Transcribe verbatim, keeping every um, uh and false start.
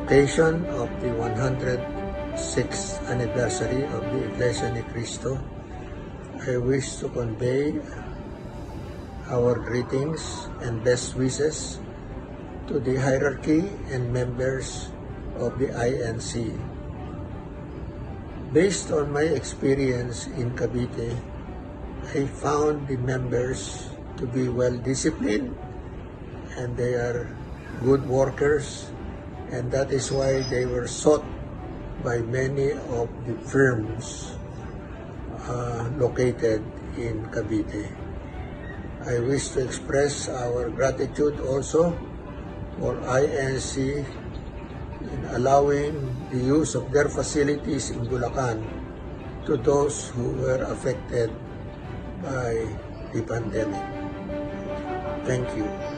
occasion of the one hundred sixth anniversary of the Iglesia ni Cristo, I wish to convey our greetings and best wishes to the hierarchy and members of the I N C. Based on my experience in Cavite, I found the members to be well disciplined and they are good workers, and that is why they were sought by many of the firms uh, located in Cavite. I wish to express our gratitude also for I N C in allowing the use of their facilities in Bulacan to those who were affected by the pandemic. Thank you.